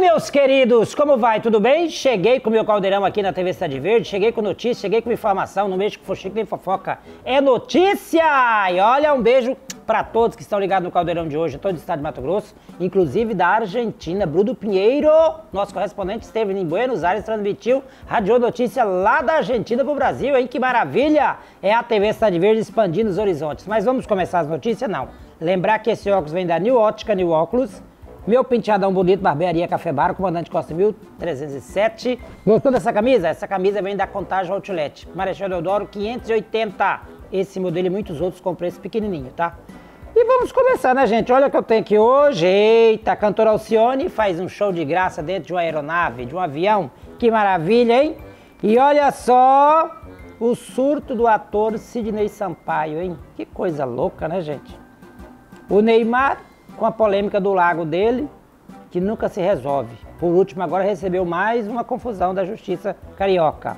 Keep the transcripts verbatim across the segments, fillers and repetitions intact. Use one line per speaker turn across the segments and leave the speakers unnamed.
meus queridos, como vai? Tudo bem? Cheguei com o meu caldeirão aqui na T V Cidade Verde, cheguei com notícia, cheguei com informação, não mexo com foxico nem fofoca, é notícia! E olha, um beijo para todos que estão ligados no caldeirão de hoje, todo o estado de Mato Grosso, inclusive da Argentina. Bruno Pinheiro, nosso correspondente, esteve em Buenos Aires, transmitiu, radiou notícia lá da Argentina pro Brasil, hein? Que maravilha! É a T V Cidade Verde expandindo os horizontes. Mas vamos começar as notícias? Não. Lembrar que esse óculos vem da New Ótica, New Óculos. Meu penteadão bonito, barbearia Café Bar, comandante Costa mil trezentos e sete. Gostou dessa camisa? Essa camisa vem da Contagem Outlet. Marechal Deodoro quinhentos e oitenta. Esse modelo e muitos outros com preço pequenininho, tá? E vamos começar, né, gente? Olha o que eu tenho aqui hoje. Eita, a cantora Alcione faz um show de graça dentro de uma aeronave, de um avião. Que maravilha, hein? E olha só o surto do ator Sidney Sampaio, hein? Que coisa louca, né, gente? O Neymar, com a polêmica do lago dele, que nunca se resolve. Por último, agora recebeu mais uma confusão da justiça carioca.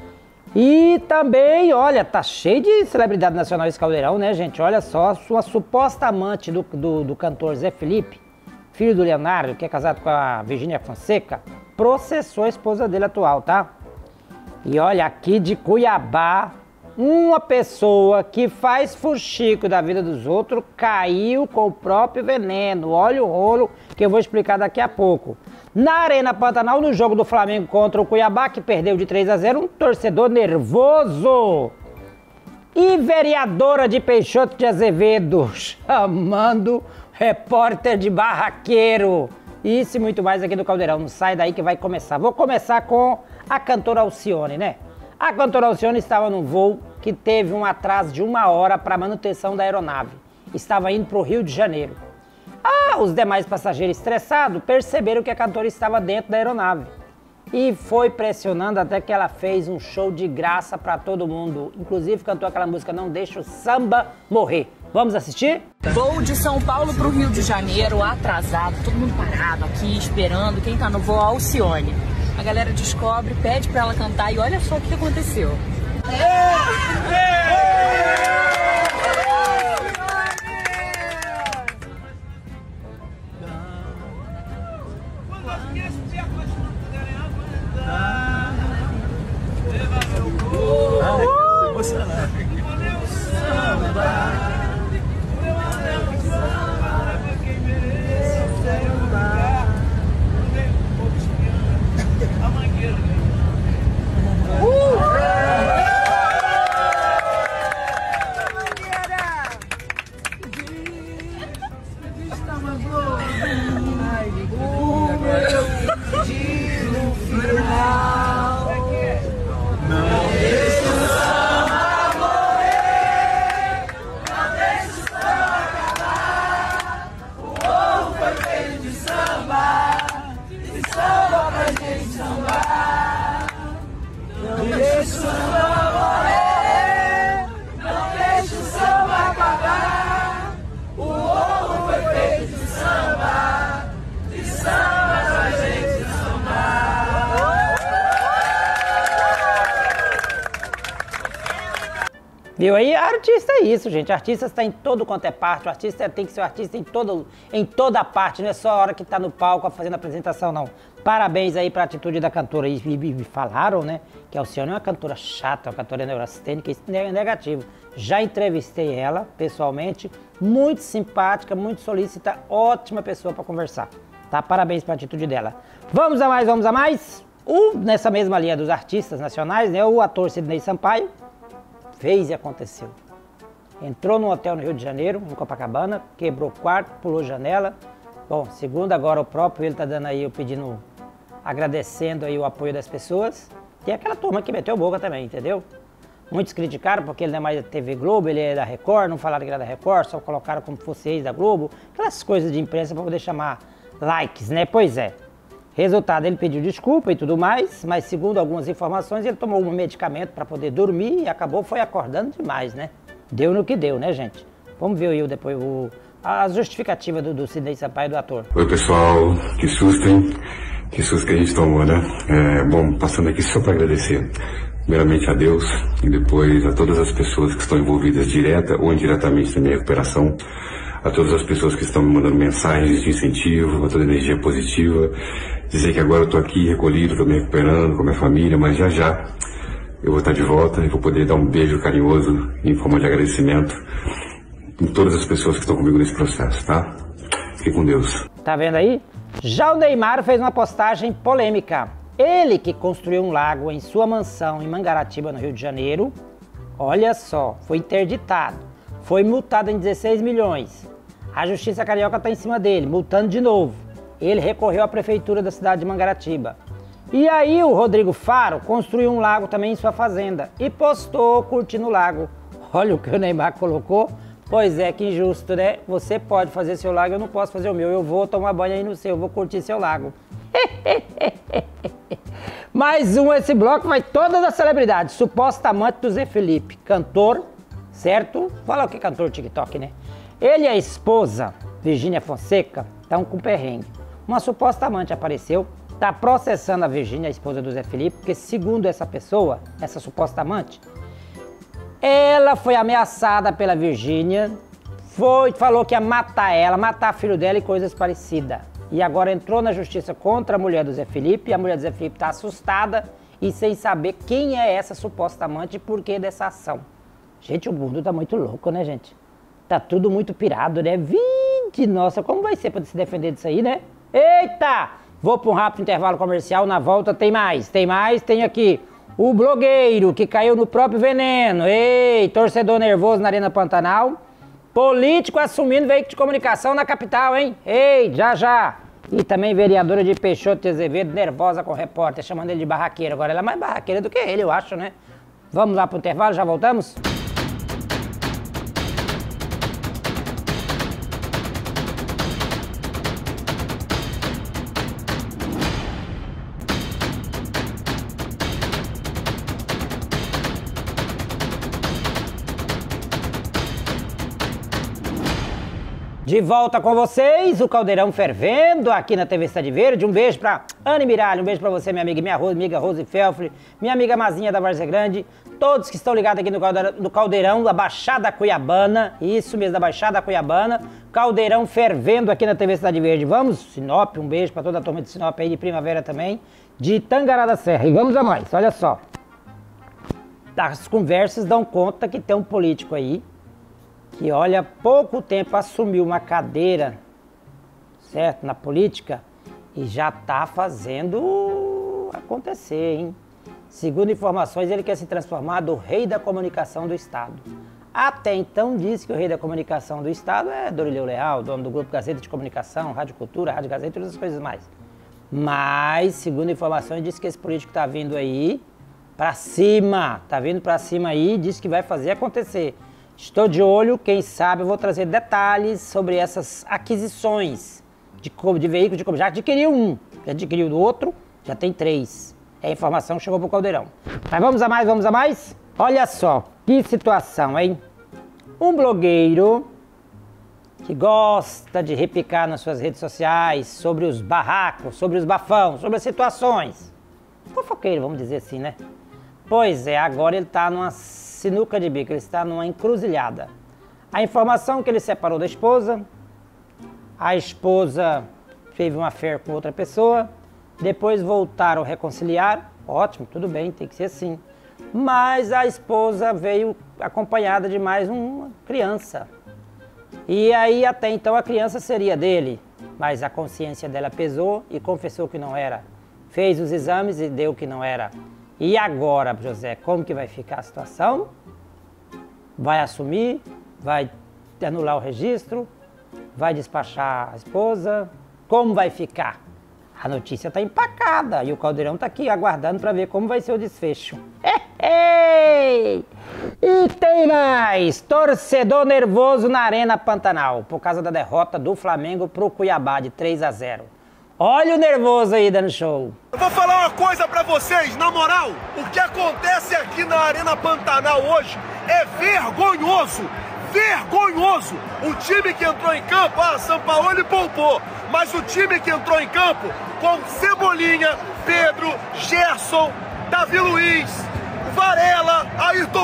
E também, olha, tá cheio de celebridade nacional esse caldeirão, né, gente? Olha só, sua suposta amante do, do, do cantor Zé Felipe, filho do Leonardo, que é casado com a Virgínia Fonseca, processou a esposa dele atual, tá? E olha, aqui de Cuiabá, uma pessoa que faz fuxico da vida dos outros caiu com o próprio veneno. Olha o rolo que eu vou explicar daqui a pouco. Na Arena Pantanal, no jogo do Flamengo contra o Cuiabá, que perdeu de três a zero, um torcedor nervoso. E vereadora de Peixoto de Azevedo chamando repórter de barraqueiro. Isso e muito mais aqui no Caldeirão. Não sai daí que vai começar. Vou começar com a cantora Alcione, né? A cantora Alcione estava num voo que teve um atraso de uma hora para manutenção da aeronave. Estava indo para o Rio de Janeiro. Ah, os demais passageiros estressados perceberam que a cantora estava dentro da aeronave. E foi pressionando até que ela fez um show de graça para todo mundo. Inclusive cantou aquela música Não Deixa o Samba Morrer. Vamos assistir?
Voo de São Paulo para o Rio de Janeiro, atrasado, todo mundo parado aqui, esperando. Quem tá no voo é a Alcione. A galera descobre, pede pra ela cantar e olha só o que aconteceu.
Viu aí? Artista é isso, gente. Artista está em todo quanto é parte. O artista tem que ser um artista em, todo, em toda parte. Não é só a hora que está no palco fazendo a apresentação, não. Parabéns aí para a atitude da cantora. E me falaram, né, que a Alcione é uma cantora chata, uma cantora neurastênica. Isso é negativo. Já entrevistei ela, pessoalmente. Muito simpática, muito solícita. Ótima pessoa para conversar. Tá? Parabéns para a atitude dela. Vamos a mais, vamos a mais. O, nessa mesma linha dos artistas nacionais, né, o ator Sidney Sampaio fez e aconteceu. Entrou num hotel no Rio de Janeiro, em Copacabana, quebrou quarto, pulou janela. Bom, segundo agora o próprio, ele tá dando aí, eu pedindo, agradecendo aí o apoio das pessoas. Tem aquela turma que meteu boca também, entendeu? Muitos criticaram porque ele não é mais da T V Globo, ele é da Record, não falaram que era da Record, só colocaram como fosse ex da Globo. Aquelas coisas de imprensa para poder chamar likes, né? Pois é. Resultado, ele pediu desculpa e tudo mais, mas segundo algumas informações, ele tomou um medicamento para poder dormir e acabou foi acordando demais, né? Deu no que deu, né, gente? Vamos ver aí depois o, a justificativa do, do Sidney Sampaio, do ator.
Oi, pessoal, que susto, hein? Que susto que a gente tomou, né? É, bom, passando aqui só para agradecer, primeiramente a Deus e depois a todas as pessoas que estão envolvidas direta ou indiretamente na minha recuperação. a todas as pessoas que estão me mandando mensagens de incentivo, a toda energia positiva, dizer que agora eu estou aqui recolhido, estou me recuperando com a minha família, mas já já eu vou estar de volta e vou poder dar um beijo carinhoso em forma de agradecimento em todas as pessoas que estão comigo nesse processo, tá? Fique com Deus.
Tá vendo aí? Já o Neymar fez uma postagem polêmica. Ele que construiu um lago em sua mansão em Mangaratiba, no Rio de Janeiro, olha só, foi interditado, foi multado em dezesseis milhões. A Justiça Carioca está em cima dele, multando de novo. Ele recorreu à prefeitura da cidade de Mangaratiba. E aí o Rodrigo Faro construiu um lago também em sua fazenda e postou curtindo o lago. Olha o que o Neymar colocou. Pois é, que injusto, né? Você pode fazer seu lago, eu não posso fazer o meu. Eu vou tomar banho aí no seu, eu vou curtir seu lago. Mais um, esse bloco vai todas as celebridades. Suposta amante do Zé Felipe, cantor, certo? Fala o que é cantor TikTok, né? Ele e a esposa, Virgínia Fonseca, estão com perrengue. Uma suposta amante apareceu, tá processando a Virgínia, a esposa do Zé Felipe, porque segundo essa pessoa, essa suposta amante, ela foi ameaçada pela Virgínia, foi, falou que ia matar ela, matar filho dela e coisas parecidas. E agora entrou na justiça contra a mulher do Zé Felipe, e a mulher do Zé Felipe está assustada e sem saber quem é essa suposta amante e por que dessa ação. Gente, o mundo tá muito louco, né, gente? Tá tudo muito pirado, né? Vinte, nossa, como vai ser para se defender disso aí, né? Eita! Vou para um rápido intervalo comercial, na volta tem mais, tem mais, tem aqui o blogueiro que caiu no próprio veneno. Ei, torcedor nervoso na Arena Pantanal. Político assumindo veículo de comunicação na capital, hein? Ei, já já. E também vereadora de Peixoto de Azevedo, nervosa com o repórter, chamando ele de barraqueiro. Agora ela é mais barraqueira do que ele, eu acho, né? Vamos lá pro intervalo, já voltamos? De volta com vocês, o Caldeirão fervendo aqui na T V Cidade Verde. Um beijo pra Anne Miralha, um beijo pra você, minha amiga, minha amiga Rose Felfre, minha amiga Mazinha da Várzea Grande, todos que estão ligados aqui no Caldeirão, no Caldeirão da Baixada Cuiabana, isso mesmo, da Baixada Cuiabana, Caldeirão fervendo aqui na T V Cidade Verde. Vamos, Sinop, um beijo pra toda a turma de Sinop aí, de Primavera também, de Tangará da Serra. E vamos a mais, olha só. As conversas dão conta que tem um político aí, que, olha, há pouco tempo assumiu uma cadeira, certo, na política, e já tá fazendo acontecer, hein? Segundo informações, ele quer se transformar do rei da comunicação do Estado. Até então disse que o rei da comunicação do Estado é Dorileu Leal, dono do Grupo Gazeta de Comunicação, Rádio Cultura, Rádio Gazeta e todas as coisas mais. Mas, segundo informações, disse que esse político tá vindo aí pra cima, tá vindo pra cima aí, disse que vai fazer acontecer. Estou de olho, quem sabe eu vou trazer detalhes sobre essas aquisições de, de veículos de combustível. Já adquiriu um, já adquiriu do outro, já tem três. É a informação que chegou pro Caldeirão. Mas vamos a mais, vamos a mais? Olha só, que situação, hein? Um blogueiro que gosta de repicar nas suas redes sociais sobre os barracos, sobre os bafões, sobre as situações. Fofoqueiro, vamos dizer assim, né? Pois é, agora ele tá numa sinuca de bico, ele está numa encruzilhada. A informação é que ele separou da esposa, a esposa teve uma affair com outra pessoa, depois voltaram a reconciliar, ótimo, tudo bem, tem que ser assim. Mas a esposa veio acompanhada de mais uma criança. E aí até então a criança seria dele, mas a consciência dela pesou e confessou que não era. Fez os exames e deu que não era. E agora, José, como que vai ficar a situação? Vai assumir? Vai anular o registro? Vai despachar a esposa? Como vai ficar? A notícia está empacada e o Caldeirão está aqui aguardando para ver como vai ser o desfecho. Ei! E tem mais! Torcedor nervoso na Arena Pantanal por causa da derrota do Flamengo para o Cuiabá de três a zero. Olha o nervoso aí dando show.
Eu vou falar uma coisa pra vocês, na moral. O que acontece aqui na Arena Pantanal hoje é vergonhoso. Vergonhoso. O time que entrou em campo, ah, Sampaoli poupou. Mas o time que entrou em campo com Cebolinha, Pedro, Gerson, Davi Luiz, Varela, Ayrton Lucas,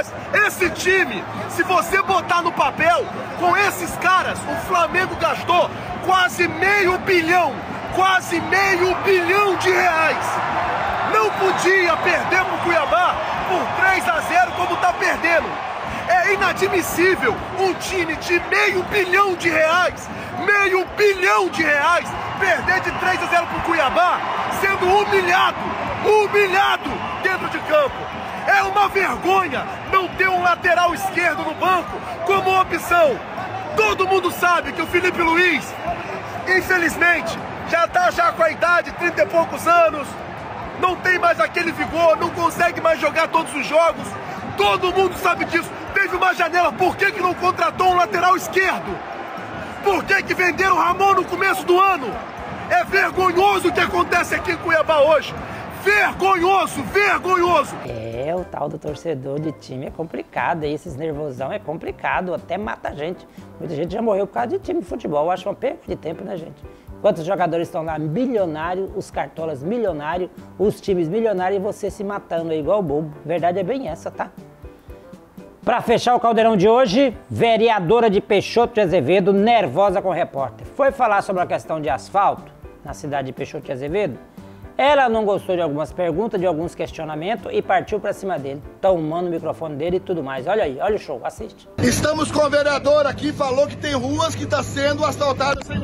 acontece? Esse time, se você botar no papel, com esses caras, o Flamengo gastou quase meio bilhão, quase meio bilhão de reais. Não podia perder pro Cuiabá por três a zero como tá perdendo. É inadmissível um time de meio bilhão de reais, meio bilhão de reais, perder de três a zero pro Cuiabá, sendo humilhado, humilhado dentro de campo. É uma vergonha não ter um lateral esquerdo no banco como opção. Todo mundo sabe que o Felipe Luiz, infelizmente, já tá já com a idade, trinta e poucos anos, não tem mais aquele vigor, não consegue mais jogar todos os jogos. Todo mundo sabe disso. Teve uma janela, por que que não contratou um lateral esquerdo? Por que que venderam o Ramon no começo do ano? É vergonhoso o que acontece aqui em Cuiabá hoje. Vergonhoso, vergonhoso.
É, o tal do torcedor de time é complicado, e esses nervosão é complicado, até mata a gente. Muita gente já morreu por causa de time de futebol, eu acho uma perda de tempo, né, gente? Quantos jogadores estão lá milionários, os cartolas milionários, os times milionários e você se matando aí igual bobo. Verdade é bem essa, tá? Para fechar o caldeirão de hoje, vereadora de Peixoto de Azevedo, nervosa com o repórter. Foi falar sobre a questão de asfalto na cidade de Peixoto de Azevedo. Ela não gostou de algumas perguntas, de alguns questionamentos e partiu para cima dele, tomando o microfone dele e tudo mais. Olha aí, olha o show, assiste.
Estamos com o vereador aqui, falou que tem ruas que está sendo asfaltadas sem...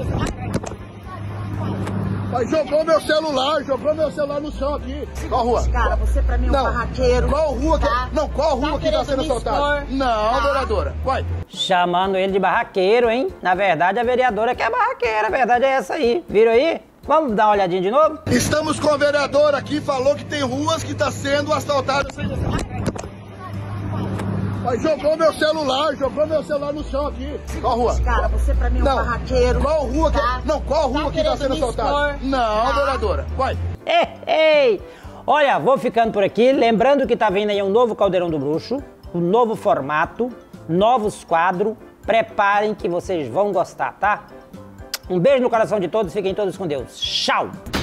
Mas jogou meu celular, jogou meu celular no chão aqui. Qual rua?
Cara, você pra mim é um
não.
barraqueiro.
Qual rua que...
Tá?
Não, qual rua tá que tá sendo assaltada? Não, tá. Vereadora. Vai.
Chamando ele de barraqueiro, hein? Na verdade, a vereadora que é barraqueira, a verdade é essa aí. Viram aí? Vamos dar uma olhadinha de novo?
Estamos com o vereador aqui, falou que tem ruas que tá sendo asfaltadas sem... Mas jogou meu celular, jogou meu celular no chão aqui. Qual rua?
Cara, você pra mim é um
não.
barraqueiro.
Qual rua que...
Tá?
Não, qual rua tá que tá sendo assaltada? Não, tá. Vereadora. Vai.
Ei, ei! Olha, vou ficando por aqui. Lembrando que tá vindo aí um novo Caldeirão do Bruxo, um novo formato, novos quadros. Preparem que vocês vão gostar, tá? Um beijo no coração de todos, fiquem todos com Deus. Tchau!